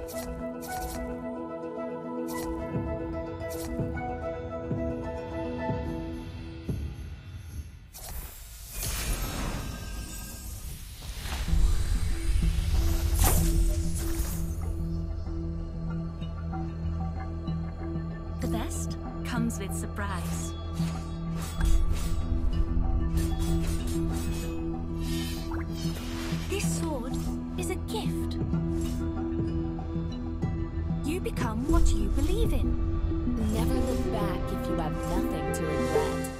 The best comes with surprise. This sword is a gift. You become what you believe in. Never look back if you have nothing to regret.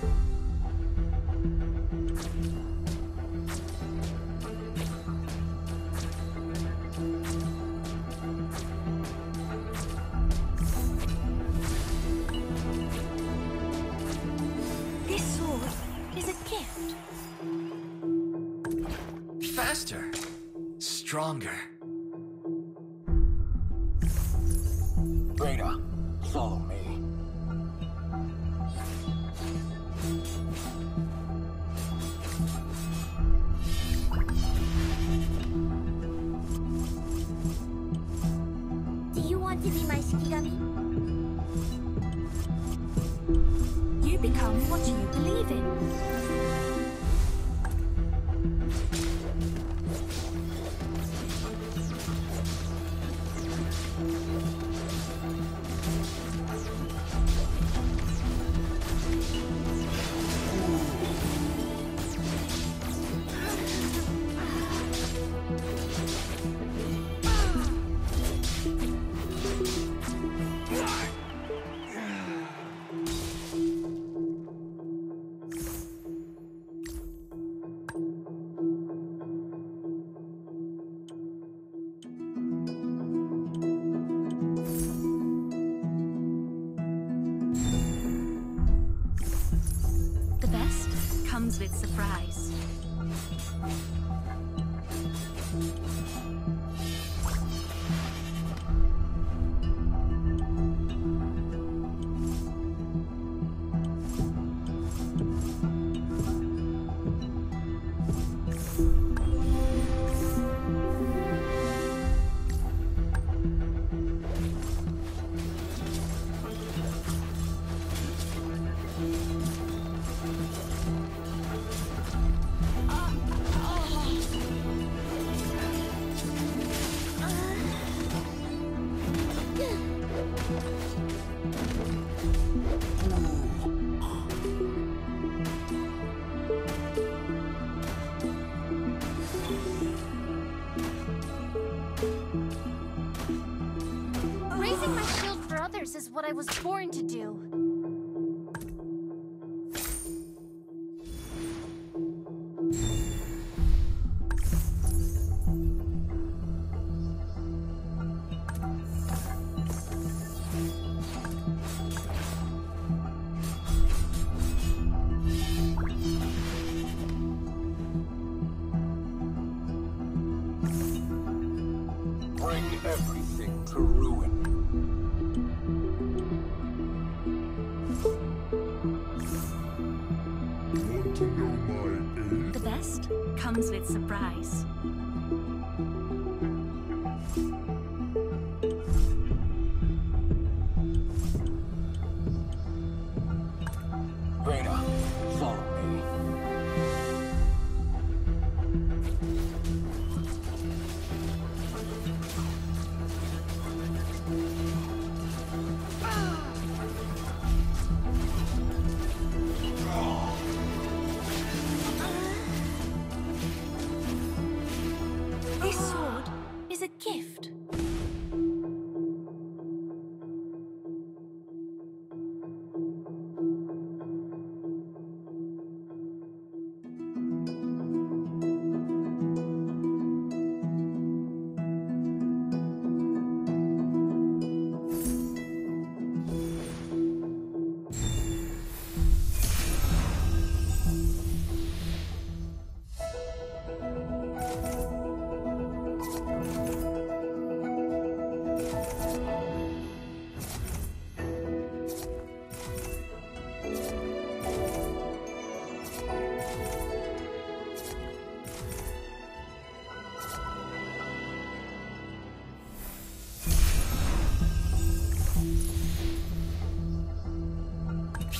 This sword is a gift. Faster. Stronger. Reyna, follow me. Do you want to be my Shikigami? You become what you believe in. The best comes with surprise. Raising my shield for others is what I was born to do. Bring everything to ruin. Want to know my age? The best comes with surprise. Reyna, follow me. This sword is a gift.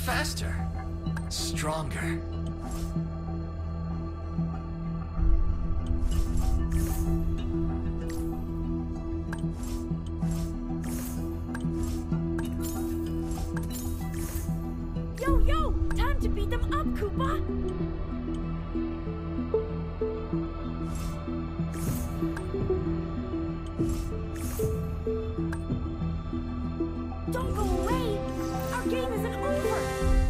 faster. Stronger. Yo! Time to beat them up, Koopa! Don't go away! Our game isn't over!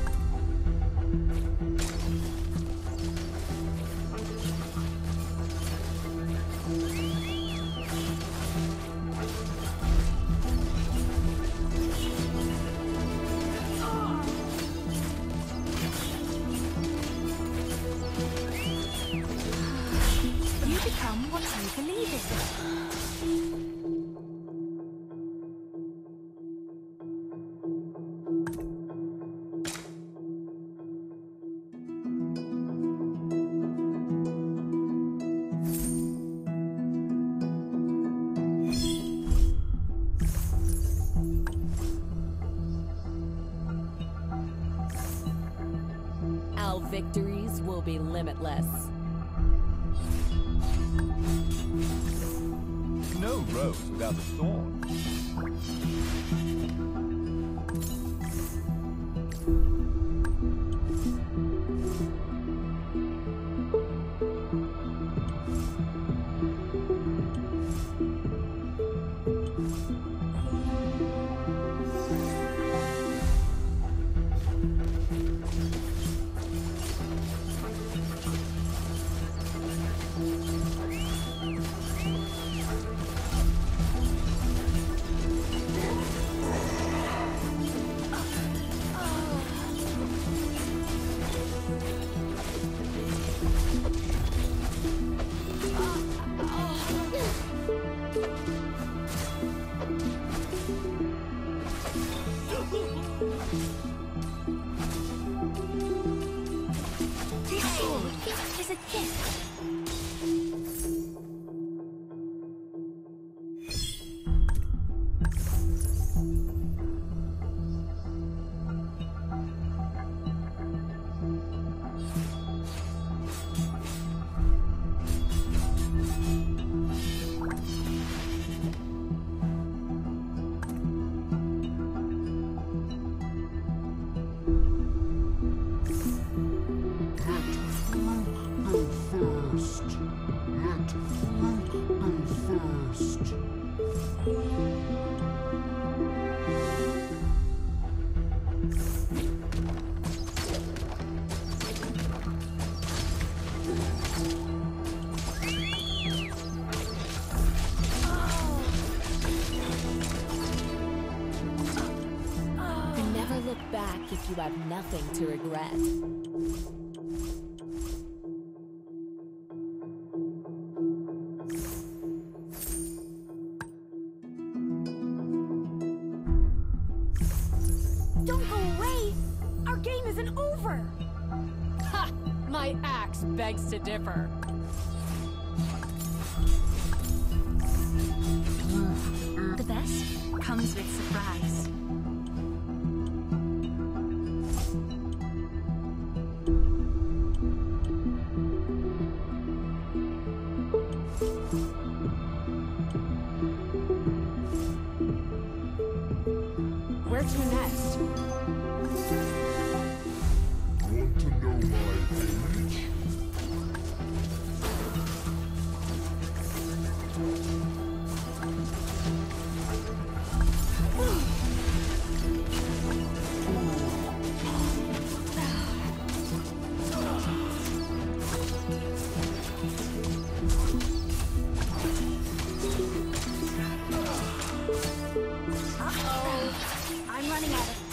You become what you believe in. Our victories will be limitless. No rose without a thorn. This is a gift. Never look back if you have nothing to regret. Don't go away! Our game isn't over! Ha! My axe begs to differ. The best comes with surprise. Where to next? Want to know my age? I'm running out of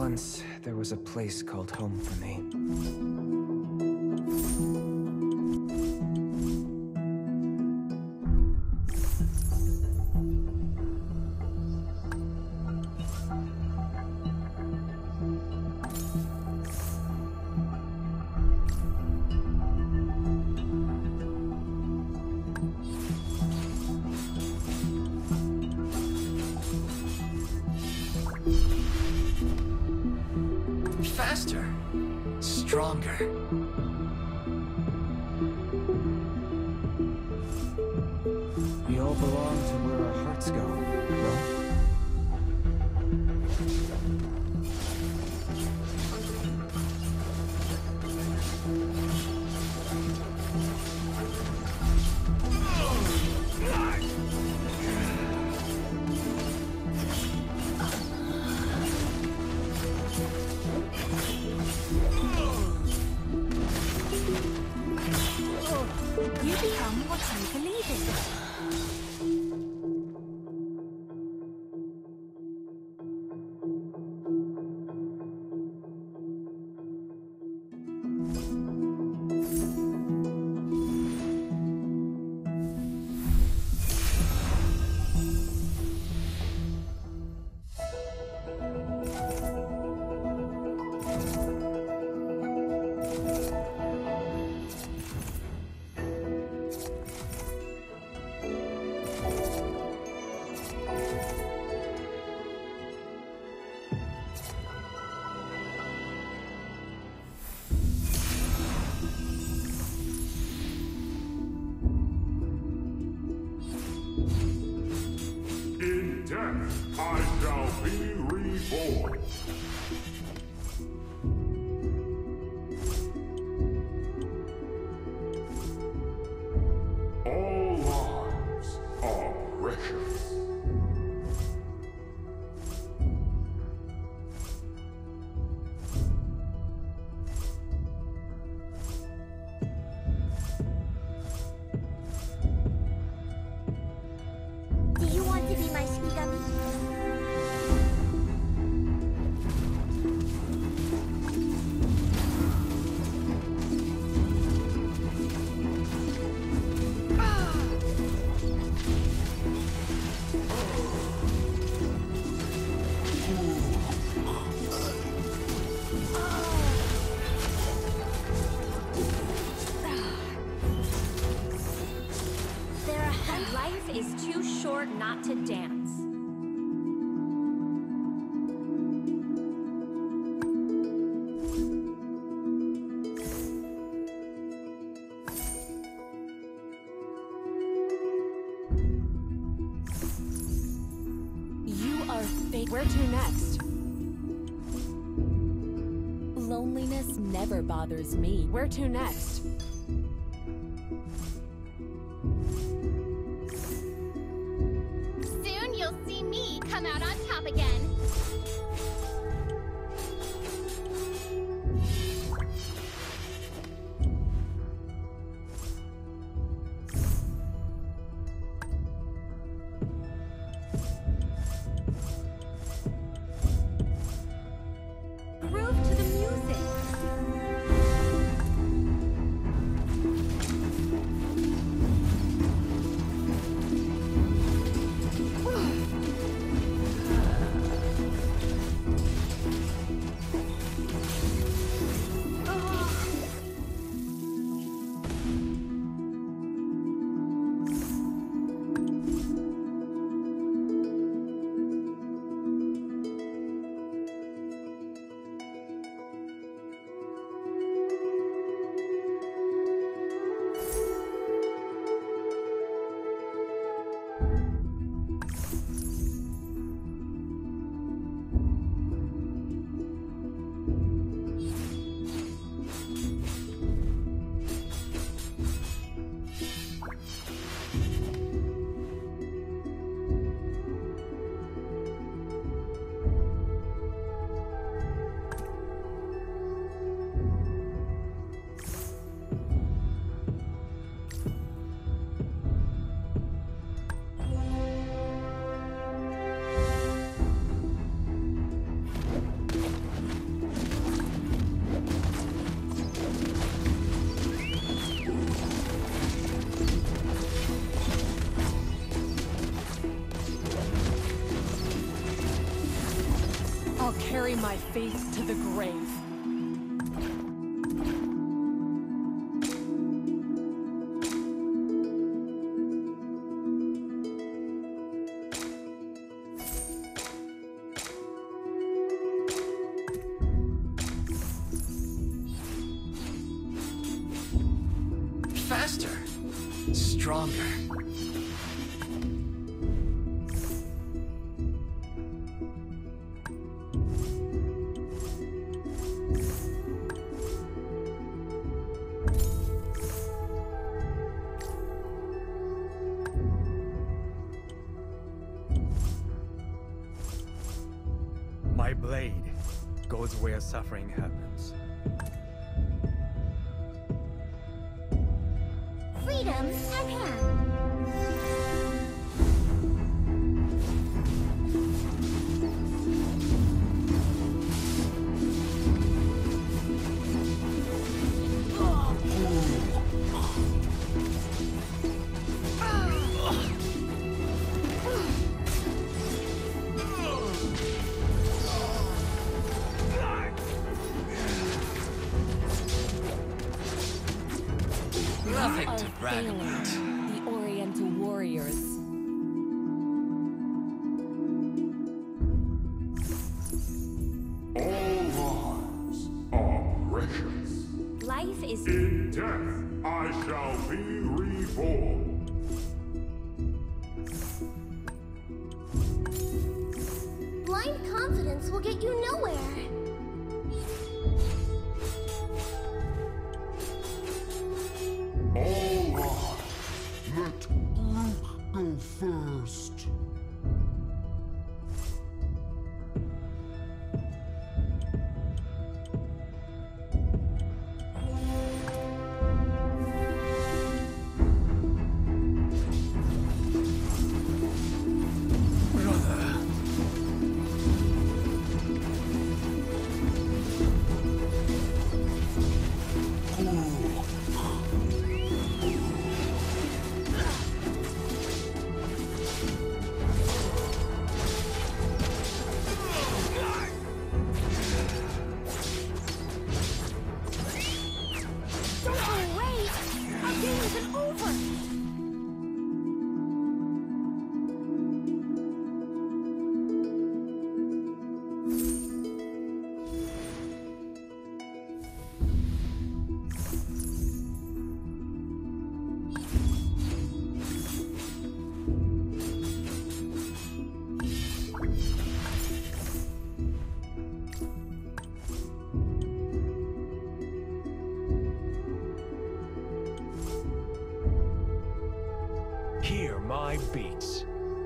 Once, there was a place called home for me. Faster. Stronger. We all belong to where our hearts go, no? You become what you believe in. In death, I shall be reborn. All lives are precious. Do you want to be my Shikigami? Life is too short not to dance. You are fake. Where to next? Loneliness never bothers me. Where to next? Soon you'll see me come out on top again. Groove to the music. I'll carry my faith to the grave. Faster. Stronger. My blade goes where suffering happens. Freedom at hand. Nothing You to are brag failing about. the Oriental warriors. All lives are precious. Life is In death, I shall be reborn. blind confidence will get you nowhere. All right. Let Luke go first. Don't go away! Our game isn't over! Hear my beats.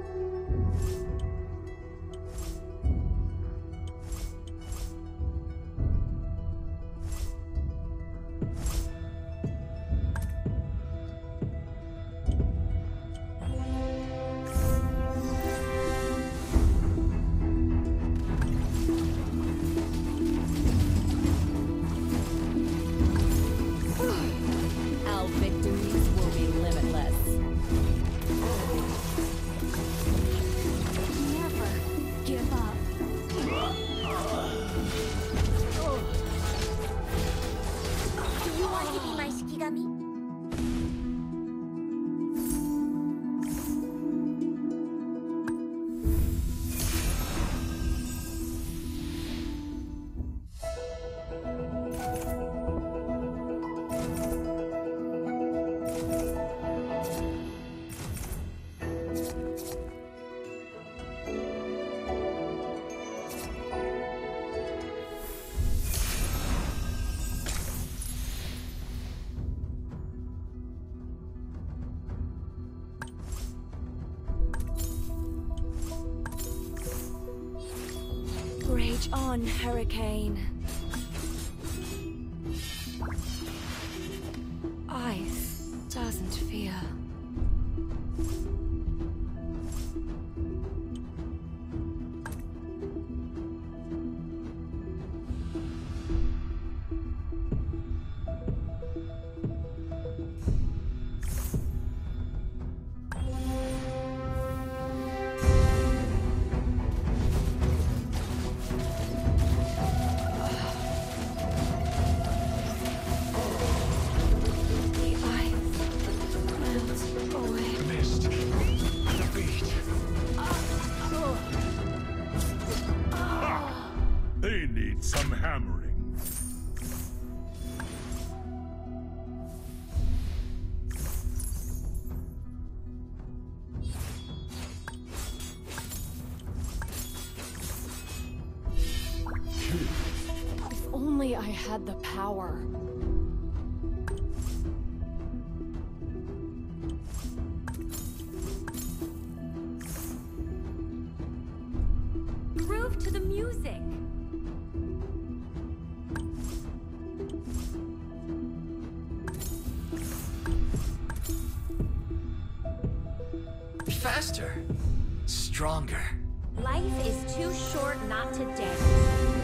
Our victories will be limitless. Never give up. Do you want to be my Shikigami? Rage on, Hurricane. Ice doesn't fear. They need some hammering. If only I had the power. Groove to the music. Faster. Stronger. Life is too short not to dance.